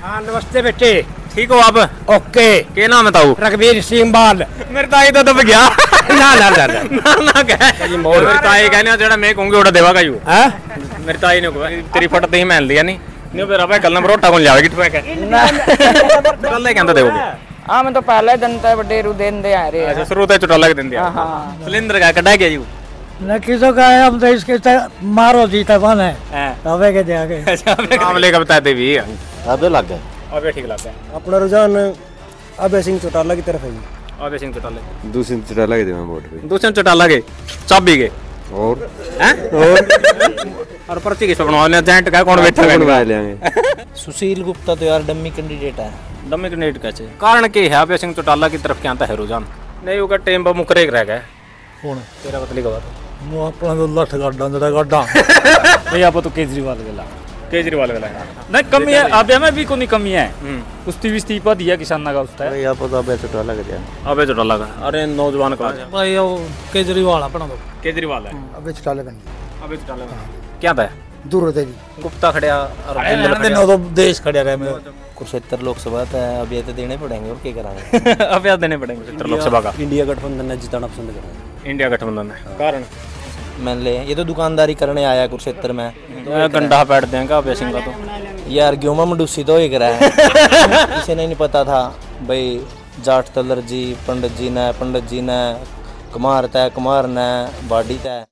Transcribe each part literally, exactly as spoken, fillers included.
हाँ नमस्ते बेटे, ठीक हो आप? ओके। क्या नाम है ताऊ? रघुवीर सिंह बाल। मेरे ताई तो दब गया ना ना ना ना ना कह मेरी ताई कहने जेड़ा मैं कहूंगी ओड़ा देवा का यू हां मेरी ताई ने कहा तेरी फट ते ही मान लिया नहीं नहीं फिर अब कल नंबर ओटा कौन जावेगी तू कह कल ही कहंदा देओगे? हां मैं तो पहले दिन ते बड़े रू दिन दे आ रे। अच्छा शुरू ते चुटाला के दिन दिया। हां हां सिलेंडर का कटा गया यू न किसो का है, हम तो इसके मारो जीता कौन है अबे के दे आगे। अच्छा नाम लेके बता दे भी अबे लग गए अबे ठीक लग गया। अपना रुझान अबे सिंह चौटाला की तरफ है जी। अबे सिंह चौटाला दूसरी चौटाला के देवा वोट पे दूसरे चौटाला के चाबी के और हैं और और पर्ची किस पे बनवाने एजेंट का कौन बैठा है बनवा लेंगे। सुशील गुप्ता तो यार डम्मी कैंडिडेट है। डम्मी कैंडिडेट कैसे कारण के है अबे सिंह चौटाला की तरफ क्या आता है रुझान? नहीं होगा टेम पर मुकरे रह गए कौन तेरा बतली का बात वो अपना तो लठ गाड़ा जरा गाड़ा भाई आप तो केजरीवाल गला केजरीवाल गला नहीं कमी है अब में भी कोई कमी है कुश्ती विस्तीपा दिया किसान का उसका अरे यहाँ पर तो अबे चौटाला के दिया अबे चौटाला का अरे नौजवान का भाई वो केजरीवाल अपना तो केजरीवाल है अबे चौटाला का अबे चौटाला का क्या था दूर होते जी। गुप्ता खड़िया और दिन तो देश खड़े रहे मेरे कुरुक्षेत्र लोकसभा है अब ये तो देने पड़ेंगे और क्या कराएंगे। अब याद देने पड़ेंगे कुरुक्षेत्र लोकसभा का। इंडिया गठबंधन ने जिताना पसंद करेंगे। इंडिया गठबंधन है कारण मान ले ये तो दुकानदारी करने आया कुरुक्षेत्र में तो गंडा पैट देंगे अबे सिंह का तो यार गेहूं मंडूसी तो ही करा है इसे नहीं पता था भाई जाट तलर जी पंडित जी ने पंडित जी ने कुमार तय कुमार ने बाडी तय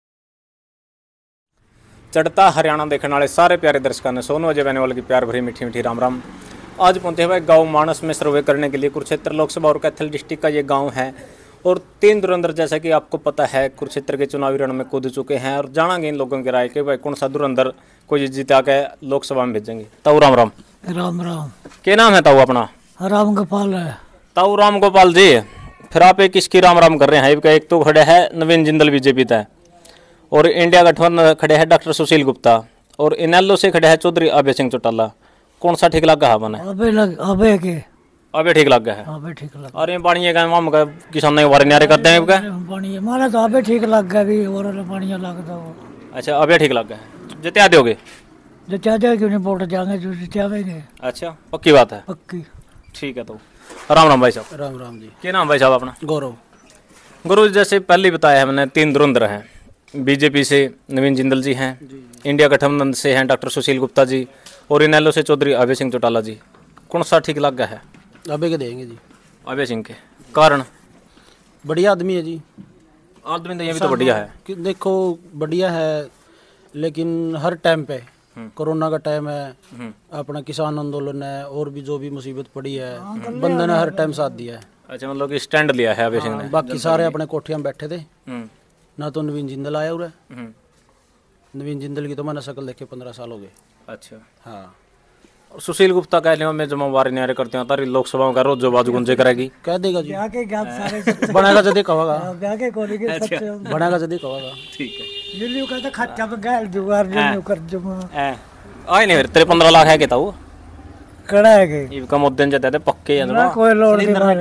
चढ़ता हरियाणा देखने वाले सारे प्यारे दर्शकों ने सोनू अजय बेनीवाल की प्यार भरी मीठी मीठी राम राम। आज पहुंचे हुए गांव मानस में सर्वे करने के लिए कुरुक्षेत्र लोकसभा और कैथल डिस्ट्रिक्ट का ये गांव है और तीन धुरंधर जैसा कि आपको पता है कुरुक्षेत्र के चुनावी रण में कूद चुके हैं और जानेंगे इन लोगों की राय के भाई कौन सा धुरंधर को जिता के लोकसभा में भेजेंगे। ताऊ राम राम। राम राम। क्या नाम है ताऊ अपना? राम गोपाल है। ताऊ राम गोपाल जी फिर आप एक किसकी राम राम कर रहे हैं? एक तो खड़े है नवीन जिंदल बीजेपी तय और इंडिया गठबंधन खड़े हैं डॉक्टर सुशील गुप्ता और इनेलो से खड़े हैं चौधरी अभय सिंह चौटाला। कौन सा ठीक लगा है बने? अबे लग अबे के अबे ठीक लग गया है। अबे ठीक लग अरे पानी का माम का किसान ने वारे न्यारे करते हैं क्या? पानी मारा तो अबे ठीक लग गया भी और पानी लगता वो। अच्छा अबे ठीक लग गया है। जितना दोगे? जितना दे क्यों नहीं वोट जाएंगे जो जितावेंगे। अच्छा पक्की बात है। पक्की ठीक है। तो राम राम भाई साहब। राम राम जी। क्या नाम भाई साहब अपना? गौरव। गुरु जैसे पहले बताया हमने तीन धुरंधर हैं। बीजेपी से नवीन जिंदल जी हैं, इंडिया गठबंधन से हैं डॉक्टर सुशील गुप्ता जी और इनेलो से चौधरी अभय सिंह चौटाला जी। कौन सा ठीक लग गया है? अबे के देंगे जी। अभय सिंह के कारण? बढ़िया आदमी है जी। आदमी तो ये भी तो बढ़िया है कि देखो बढ़िया है लेकिन हर टाइम पे कोरोना का टाइम है अपना किसान आंदोलन है और भी जो भी मुसीबत पड़ी है बंदे ने हर टाइम साथ दिया है। अच्छा मतलब कि स्टैंड लिया है अभय सिंह ने। बाकी सारे अपने कोठियां में बैठे थे ना तो नवीन जिंदल आया हुआ है। नवीन जिंदल की तो मैंने शक्ल देखे पंद्रह साल हो गए। अच्छा हाँ और सुशील गुप्ता कह लिया मैं जमावारी न्यारे करते हैं तारी लोकसभा का रोज जो बाजू गुंजे करेगी कह देगा जी। आके क्या सारे बनाएगा जदे कहेगा आके कोली के सच्चे बनाएगा जदे कहेगा। ठीक है। यूं कहता खच्चा पे गैल जुगार यूं कर जुमा आए नहीं फिर तेरे पंद्रह लाख है क्या वो कड़ा है के ये कम उद्यन जाते थे पक्के हैं ना कोई लोड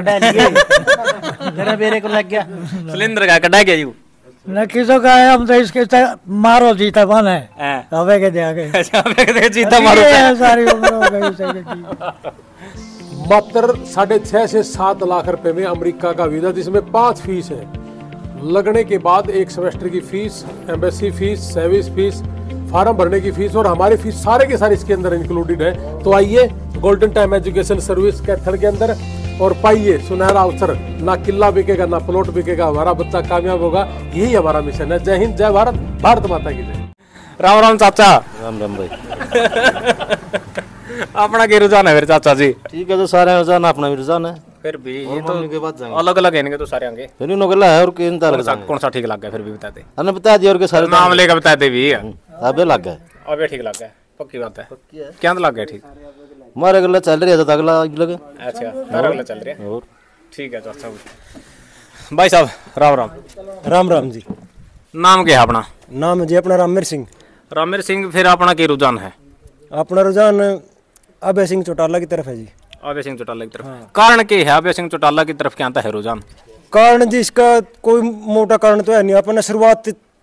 नहीं मेरा मेरे को लग गया सिलेंडर का कटा गया यू न किसो का है, हम तो इसके मारो जीता कौन है अबे के दे आगे। अच्छा अबे के जीता मारो सारी उम्र हो गई सही। मात्र साढ़े छह से सात लाख रुपए में अमेरिका का वीजा जिसमें पांच फीस है लगने के बाद एक सेमेस्टर की fees, embassy fees, service fees, form भरने की फीस और हमारी फीस सारे के सारे इसके अंदर इंक्लूडेड है। तो आइए golden time education service Kaithal के अंदर और पाइए सुनहरा अवसर। ना किला बिकेगा ना प्लॉट बिकेगा, हमारा बच्चा कामयाब होगा, यही हमारा मिशन है। जय हिंद, जय भारत, भारत माता की जय। राम राम चाचा। राम राम भाई। अपना क्या रुझान है फिर चाचा जी? ठीक है तो सारे रुझान अपना भी रुझान है फिर भी ये तो अलग अलग है तो सारे आगे फिर नौकला है और किन तार कौन सा ठीक लग गया फिर भी बता दे। हमने बता दिया और के सारे नाम लेकर बता दे भी अबे लग गए। अबे ठीक लग गया पक्की बात है। क्या लग गया ठीक? हमारे अगला चल रही है तो अगला लगे। अच्छा मेरा अगला चल रही है और ठीक है चाचा भाई साहब। राम राम। राम राम जी। नाम क्या है अपना? नाम जी अपना रामवीर सिंह। रामवीर सिंह फिर अपना क्या रुझान है? अपना रुझान अभय सिंह चौटाला की तरफ है जी। अभय सिंह चौटाला की तरफ। हाँ। कारण क्या है अभय सिंह चौटाला की तरफ क्या आता है रुझान? कारण जी इसका कोई मोटा कारण तो है नहीं। अपने शुरुआत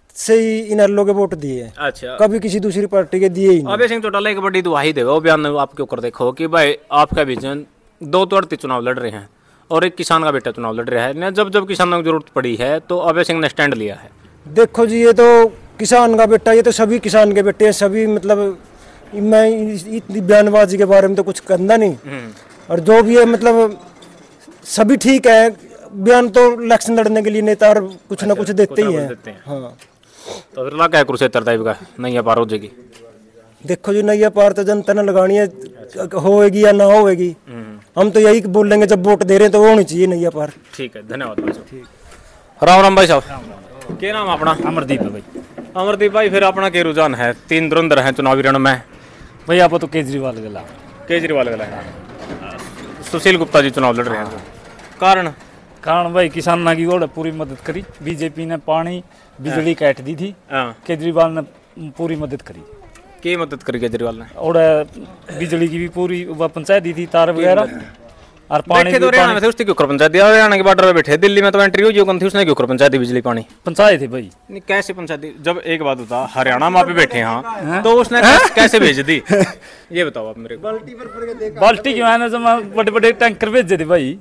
से ही इन लोग वोट दिए हैं, अच्छा, कभी किसी दूसरी पार्टी के दिए ही नहीं। अभय सिंह चौटाला एक बड़ी दुहाई देगा वो बयान आपके ऊपर देखो कि भाई आपका विजन दो तोड़ती चुनाव लड़ रहे हैं और एक किसान का बेटा चुनाव लड़ रहा है ना, जब जब किसानों की जरूरत पड़ी है तो अभय सिंह ने स्टैंड लिया है। देखो जी ये तो किसान का बेटा, ये तो सभी किसान के बेटे हैं सभी, मतलब मैं इतनी बयानबाजी के बारे में तो कुछ करना नहीं। और जो भी है मतलब सभी ठीक है, बयान तो इलेक्शन लड़ने के लिए नेता और कुछ ना कुछ देते ही हैं। हाँ तो फिर लगा है कुरुक्षेत्र टाइप का नैया पार हो जाएगी। देखो जी नैया पार तो जनता ने लगानी है, होएगी या ना होएगी, हम तो यही बोलेंगे जब वोट दे रहे हैं तो वो होनी चाहिए नैया पार। ठीक है, धन्यवाद भाई साहब। राम राम भाई साहब, क्या नाम अपना? अमरदीप है भाई। अमरदीप भाई, फिर अपना क्या रुझान है? तीन धुरंधर हैं चुनावी रण में भाई, आप तो केजरीवाल गला केजरीवाल गला है, सुशील गुप्ता जी चुनाव लड़ रहे हैं, कारण कारण भाई किसानों की ओर पूरी मदद करी, बीजेपी ने पानी बिजली काट दी थी, केजरीवाल ने पूरी मदद करी। की मदद करी केजरीवाल ने? और बिजली की भी पूरी पंचायत दी थी, तार वगैरह और पानी तो हरियाणा में थे, उसकी क्यों पंचायत दिया? हरियाणा के बॉर्डर पे बैठे, दिल्ली में तो एंट्री हुई थी, उसने क्यों पंचायत दी बिजली पानी? पंचायत है भाई। नहीं कैसे पंचायत दी? जब एक बात बता, हरियाणा में पे बैठे हैं तो उसने कैसे भेज दी ये बताओ आप मेरे को। बाल्टी की मैंने जब बड़े बड़े टैंकर भेजे थे भाई।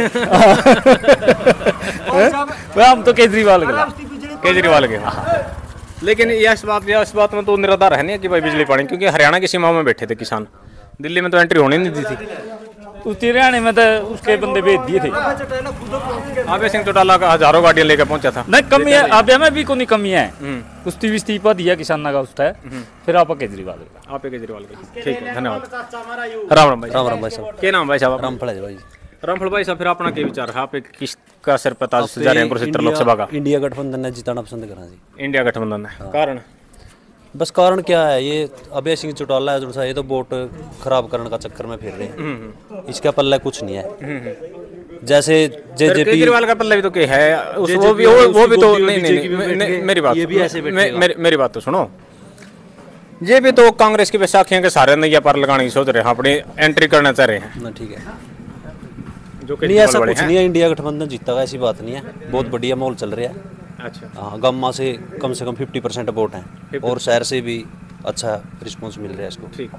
हम तो केजरीवाल के केजरीवाल के लेकिन यह बात इस बात में तो निराधार है नहीं कि भाई बिजली पानी, क्योंकि हरियाणा की सीमाओं में बैठे थे किसान, दिल्ली में तो एंट्री होने नहीं दी थी। उस हरियाणा में तो उसके बंदे भेज दिए थे। अभय सिंह चौटाला का हजारों गाड़ियां लेकर पहुंचा था। नहीं कमी है, अभय में भी कोई कमी है, कुश्ती इस्तीफा दिया किसान का उसका है, फिर आप केजरीवाल आप केजरीवाल के। ठीक है, धन्यवाद। राम राम भाई। राम राम भाई साहब। क्या नाम भाई साहब? रामफल है भाई। रामफल भाई साहब, फिर अपना क्या विचार है? आप किसका सिर पे ताज सजा रहे हैं कुरुक्षेत्र लोकसभा का? इंडिया गठबंधन ने जिताना पसंद करा जी। इंडिया गठबंधन है, कारण बस कारण क्या है, ये अभय सिंह चौटाला है जो सा, ये तो वोट खराब करने का चक्कर में फिर रहे हैं, इसका पल्ला कुछ नहीं है। जैसे जेजेपी केजरीवाल का पल्ला भी तो क्या है, वो भी वो भी तो नहीं नहीं मेरी बात मेरी बात तो सुनो, ये भी तो कांग्रेस की बैसाखियों के सारे नैया पार लगाने की सोच रहे हैं, अपनी एंट्री करना चाह रहे हैं। ठीक है, नहीं ऐसा कुछ नहीं है, इंडिया गठबंधन जीता, ऐसी बात नहीं है, बहुत बढ़िया माहौल चल रहा है। अच्छा, हाँ, गम्मा से कम से कम फिफ्टी परसेंट वोट हैं और शहर से भी अच्छा रिस्पांस मिल रहा है इसको। ठीक,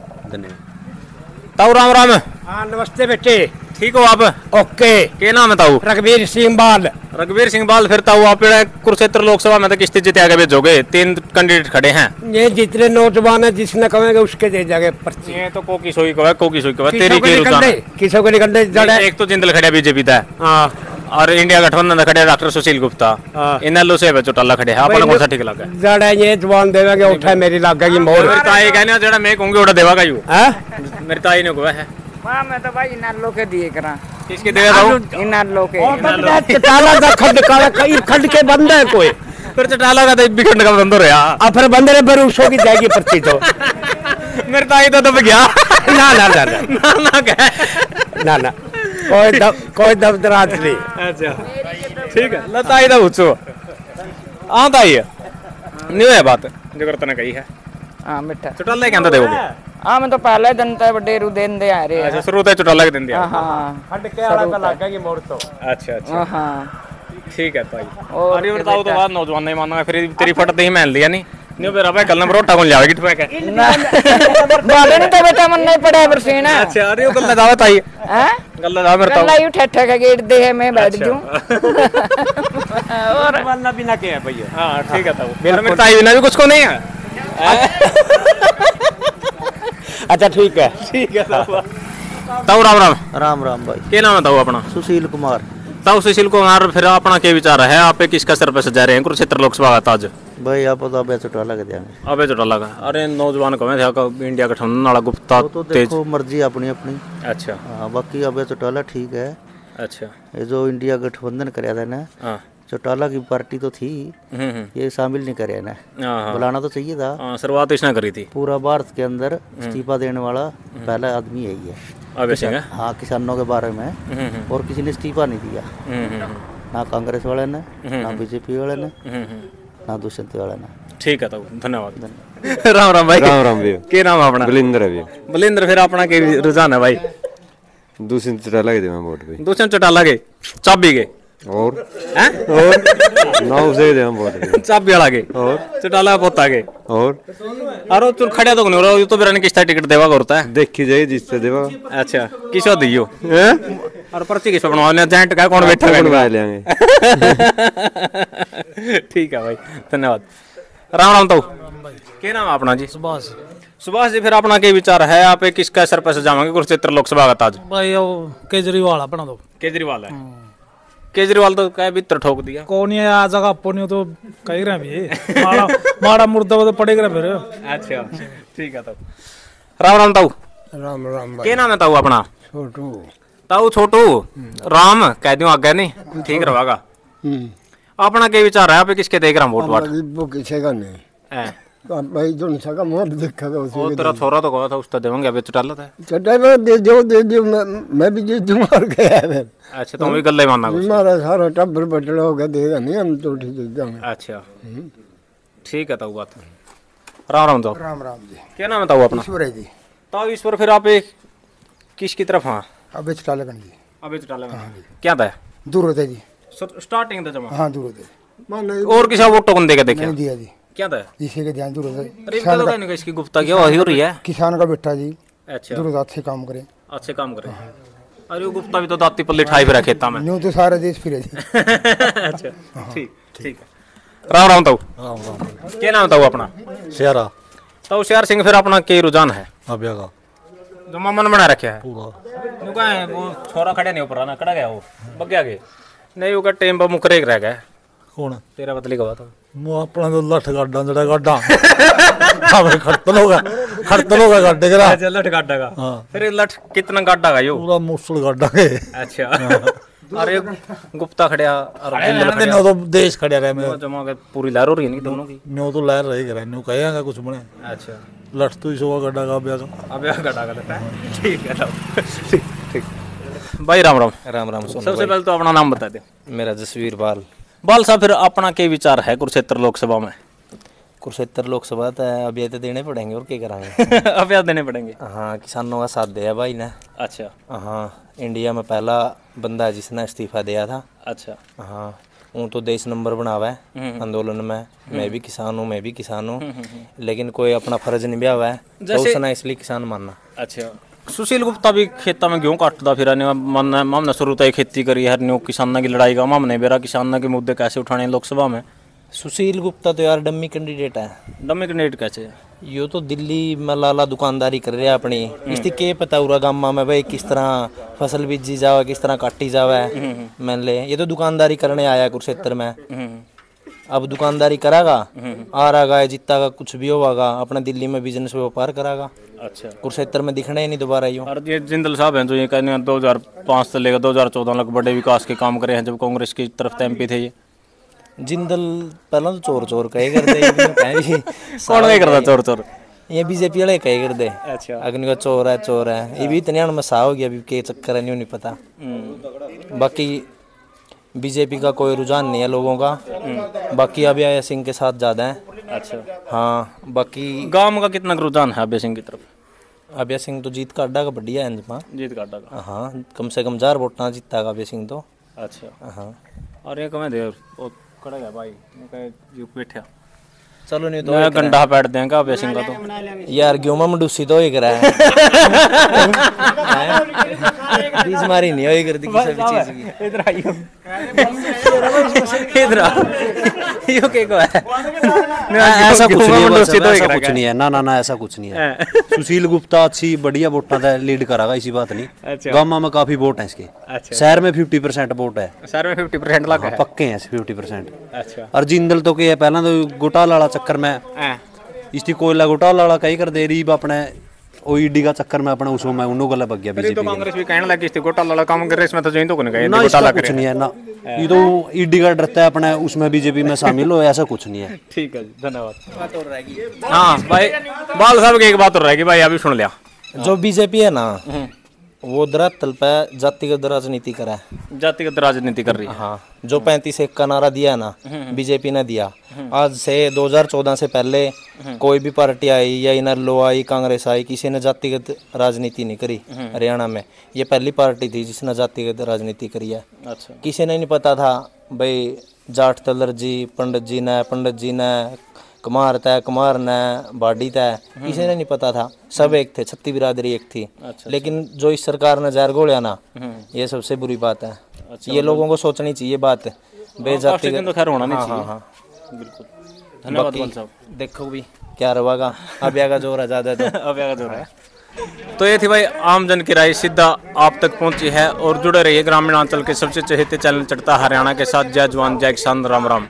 धन्यवाद। ताऊ राम राम। हाँ नमस्ते बेटे, ठीक हो आप? ओके। क्या नाम है ताऊ? रघुवीर सिंह बाल। रघुवीर सिंह बाल, फिर ताऊ आप कुरुक्षेत्र लोकसभा में तो किस्ती जीते आगे भेजोगे? तीन कैंडिडेट खड़े हैं, ये जितने नौजवान है जिसने कहेंगे उसके दे जाएंगे पर्ची। ये तो कोकी सोई को है, कोकी सोई को है, तेरी की रुझान है। किसों को निकल दे? एक तो जिंदल खड़ा बीजेपी का, हाँ, और इंडिया गठबंधन का खड़े डॉक्टर सुशील गुप्ता, इन लो से चौटाला खड़े हैं, अपन कौन सा ठीक लगा? जड़ा ये जवान देवेंगे उठा मेरी लागेगी मोर। मेरी ताई कहने जड़ा मैं कहूंगी उड़ा देवा का यू है, मेरी ताई ने कहा है। हां मैं तो भाई इन लो के दिए करा। किसके देवे दाऊ? इन लो के। चटाला का खंड काला कई खंड के बंद है कोई, फिर चटाला का तो भी खंड का बंद हो रहा। अब फिर बंद रे बरूसो की जाएगी पर्ची तो। मेरी ताई तो दब गया। ना ना ना ना ना क्या ना ना कोई दब कोई दबदराज नहीं। अच्छा ठीक है, लताई दा पूछो हां ताई नहीं है बात जो करता ने कही है। हां बेटा चौटाला कहंदा देवोगे? हां मैं तो पहले दिन ते बड़े रू दिन दे आ रहे। अच्छा शुरू ते चौटाला के दिन दिया। हां खंड के आला का लागेगी मोर तो। अच्छा अच्छा हां ठीक है ताई। और ये बताओ तो बाद नौजवान नहीं मानना, फिर तेरी फट दे ही मान लिया नहीं नहीं मेरा भाई कल नंबर उठा कौन जावेगी ठुआ के बाले ने तो बेटा मन नहीं पड़ा बरसीना। अच्छा अरे वो गल्ला दावत आई हैं गल्ला दाव मेरे गल्ला यू ठठा का गेट दे है मैं बैठ जूं और वाला बिना के है भैया। हां ठीक है ताऊ, मेरे ताई बिना भी कुछ को नहीं है। अच्छा ठीक है ठीक है ताऊ। ताऊ राम राम। राम राम भाई। क्या नाम है ताऊ अपना? सुशील कुमार। ताऊ सुशील कुमार, फिर अपना क्या विचार है? आप किसका सिर पे सजा रहे हैं कुरुक्षेत्र लोकसभा का ताज? भाई आप तो अबे चौटाला के देंगे। अबे चौटाला का? अरे नौजवान को मैं था इंडिया गठबंधन वाला गुप्ता तो तेज। देखो मर्जी अपनी अपनी। अच्छा हाँ बाकी अबे चौटाला ठीक है। अच्छा ये जो इंडिया गठबंधन कराया था ना, हाँ चौटाला की पार्टी तो थी, हम्म ये शामिल नहीं कराया ना, बुलाना तो चाहिए था। हाँ शुरुआत इसने करी थी। पूरा भारत के अंदर इस्तीफा देने वाला पहला आदमी यही है अभय सिंह। हाँ किसानों के बारे में, और किसी ने इस्तीफा नहीं दिया, ना कांग्रेस वाले ने, ना बीजेपी वाले ने, ना दुष्यंत वाले ने। ठीक है ताऊ धन्यवाद। राम राम भाई। राम राम भैया। क्या नाम है अपना? बलिंदर है भैया। बलिंदर, फिर अपना क्या रुझान है भाई? दूसरी चौटाला के दे मैं वोट पे। दूसरे चौटाला के चाबी के और हैं और नाव से दे हम बोल चाबी वाला के और चटाला पोता के और अरे तू खड़े तो नहीं हो रहा तो बिराने किस्ता टिकट देवा करता है देखी जाए जिससे देवा अच्छा किसो दियो हैं और पर्ची किस पे बनवाने जेंट का कौन बैठा है बनवा लेंगे ठीक है भाई धन्यवाद राम राम तो क्या नाम है अपना जी सुभाष सुभाष जी फिर अपना क्या विचार है आप किसका असर पे से जावांगे कुरुक्षेत्र लोकसभा का ताज भाई वो केजरीवाल अपना तो केजरीवाल है केजरीवाल तो क्या भीतर ठोक दिया कौन है आ जगह अपनी तो कही रहा भी माड़ा माड़ा मुर्दा तो पड़ेगा फिर अच्छा ठीक है तो राम राम ताऊ राम राम क्या नाम है ताऊ अपना छोटू ताऊ छोटू राम कह दूं आगे नहीं ठीक रहेगा अपना क्या विचार है आप किसके देख रहा वोट वाट वो किसी का नहीं भाई जो सका मुंह देखा था वो तेरा छोरा तो कहा था उसका देवांगे अबे चटाला था चटा दे दो दे दो मैं मैं भी जे जुमार गया है अच्छा तुम भी गल्ले मानना कुछ हमारा सारा टब्बर बटड़ा होगा देगा नहीं हम तो ठीक है जाएंगे अच्छा ठीक है ताऊ बात राम राम ताऊ राम राम जी क्या नाम है ताऊ अपना ईश्वर है जी ताऊ ईश्वर फिर आप एक किसकी तरफ हाँ अबे चटा लगन जी अबे चटाला क्या था दूर होते जी स्टार्टिंग था जमा हाँ दूर होते मान और किसी वोट टोकन देके देखा नहीं दिया जी क्या था इसी के ध्यान दूर होते अरे इनका तो कहने का इसकी गुप्ता क्या हो रही है किसान का बेटा जी अच्छा दूर अच्छे काम करे अच्छे काम करे अरे वो गुप्ता भी तो दाती पल्ली ठाई फिर खेता में न्यू तो सारा देश फिरे जी अच्छा ठीक ठीक है राम राम ताऊ राम राम क्या नाम ताऊ अपना शेरा ताऊ शेर सिंह फिर अपना के रुझान है अबे का जो मन बना रखे है पूरा नुका है वो छोरा खड़े नहीं ऊपर ना खड़ा गया वो बग्या के नहीं वो टेम पर मुकरे रह गया कौन तेरा बदली का बात वो अपना तो लठ गाडा जड़ा गाडा हमें खड़तल होगा खड़तल होगा गाडे करा अच्छा लठ गाडा का हां फिर लठ कितना गाडा का यो पूरा मुसल गाडा के अच्छा अरे गुप्ता खड़या और जिंदल दिन खड़या तो देश खड़या रहे में जमा के पूरी लहर हो रही है नहीं दोनों की न्यू तो लहर रही करे न्यू कहेगा कुछ बने अच्छा लठ तो इसो गाडा का ब्याह का अब यहाँ गाडा का ठीक है ठीक ठीक भाई राम राम राम राम सोनू सबसे पहले तो अपना नाम बता दे मेरा जसवीर बाल बाल साहब फिर अपना क्या विचार है कुरुक्षेत्र लोकसभा में कुरुक्षेत्र लोकसभा तो अब ये तो देने पड़ेंगे और क्या कराएंगे अब याद देने पड़ेंगे हाँ किसानों का साथ दिया भाई ने अच्छा हाँ इंडिया में पहला बंदा है जिसने इस्तीफा दिया था अच्छा हाँ वो तो देश नंबर बनावा है आंदोलन में मैं भी किसान हूँ मैं भी किसान हूँ लेकिन कोई अपना फर्ज निभाया हुआ है तो उसने इसलिए किसान मानना। अच्छा सुशील गुप्ता भी खेता में गेहूं काटता फिर मन मामने शुरू तय खेती करी है न्यू किसानों की लड़ाई का मामने बेरा किसानों के मुद्दे कैसे उठाने लोकसभा में। सुशील गुप्ता तो यार डम्मी कैंडिडेट है। डम्मी कैंडिडेट कैसे यो तो दिल्ली में लाला दुकानदारी कर रहा है अपनी इसकी के पता उरा गामा में भाई किस तरह फसल बीजी जावे किस तरह काटी जावे मान ले ये तो दुकानदारी करने आया कुरुक्षेत्र में अब दुकानदारी करागा आ रहा जितना का कुछ भी होगा अपने दिल्ली में बिजनेस व्यापार करागा। अच्छा कुरुक्षेत्र में दिखना ही नहीं दोबारा यूं। और ये जिंदल साहब हैं जो ये कहने दो हजार पाँच से लेकर दो हजार चौदह तक बड़े विकास के काम करे हैं जब कांग्रेस की तरफ एम पी थे ये जिंदल पहला तो चोर चोर कहे करते कौन कहे करता चोर चोर ये बीजेपी वाले कहे करते अच्छा अग्नि का चोर है चोर है ये भी इतने में सा हो गया अभी के चक्कर है नहीं नहीं पता। बाकी बीजेपी का कोई रुझान नहीं है लोगों का बाकी अभय सिंह के साथ ज़्यादा है। अच्छा हाँ बाकी गांव का कितना रुझान है अभय सिंह की तरफ। अभय सिंह तो जीत का अड्डा का बढ़िया है इंजमा जीत का अड्डा का हाँ कम से कम चार वोट जीतता है अभय सिंह तो। अच्छा हाँ और ये कमें दे वो खड़ा गया भाई जो बैठा चलो नहीं तो गंडा पैट देंगे अभय सिंह का तो यार क्यों मैं मंडूसी तो ही करा है बीच मारी नहीं होई कर दी किसी भी चीज की इधर आइयो इधर यो के को है ऐसा कुछ नहीं है ऐसा कुछ नहीं है ना ना ना ऐसा कुछ नहीं है। सुशील गुप्ता अच्छी बढ़िया वोटा था लीड करागा इसी बात नहीं गांव में काफी वोट है इसके शहर में फिफ्टी परसेंट वोट है शहर में फिफ्टी परसेंट लगा है पक्के हैं फिफ्टी परसेंट। अच्छा और जिंदल तो के पहला तो घोटाला वाला चक्कर में इसकी कोयला घोटाला वाला कहीं कर दे रही अपने ओ ईडी का चक्कर में अपना उसमें मैं उन्हों गला बग गया बीजेपी तो कांग्रेस भी कहने लगी थी घोटाला वाला काम कर रहे इसमें तो जैन तो नहीं ना घोटाला कुछ नहीं है ना ये तो ईडी का डरता है अपने उसमें बीजेपी में शामिल हो ऐसा कुछ नहीं है। ठीक है धन्यवाद। हाँ भाई बाल साहब की एक बात और रहेगी भाई अभी सुन लिया जो बीजेपी है ना वो धरातल पे जातिगत राजनीति करा है। जातिगत राजनीति कर रही है। हाँ, जो पैंतीस एक का नारा दिया ना बीजेपी ने दिया, आज से दो हज़ार चौदह से पहले कोई भी पार्टी आई या इनलो आई, कांग्रेस आई, किसी ने जातिगत राजनीति नहीं करी हरियाणा में। ये पहली पार्टी थी जिसने जातिगत राजनीति करी है। अच्छा। किसी ने नहीं पता था भाई जाट तलर जी, पंडित जी ने, पंडित जी ने, कुमार तय, कुमार ने, बाडी तय, किसी ने नहीं पता था। सब एक थे, छत्ती बिरादरी एक थी। अच्छा, लेकिन जो इस सरकार ने जहर घोलिया ना, ये सबसे बुरी बात है। अच्छा, ये लोगों को सोचनी चाहिए बात बेजाती तो खैर होना नहीं हाँ, चाहिए। हाँ, हाँ। बिल्कुल, धन्यवाद बाकी बाल साहब। देखो भी क्या रवागा, अब आगा जोर है ज्यादा तो अब आगा जोर है। तो ये थी भाई आमजन की राय सीधा आप तक पहुंची है। और जुड़े रहिए ग्रामीण अंचल के सबसे चहेते चैनल चढ़ता हरियाणा के साथ। जय जवान जय किसान, राम राम।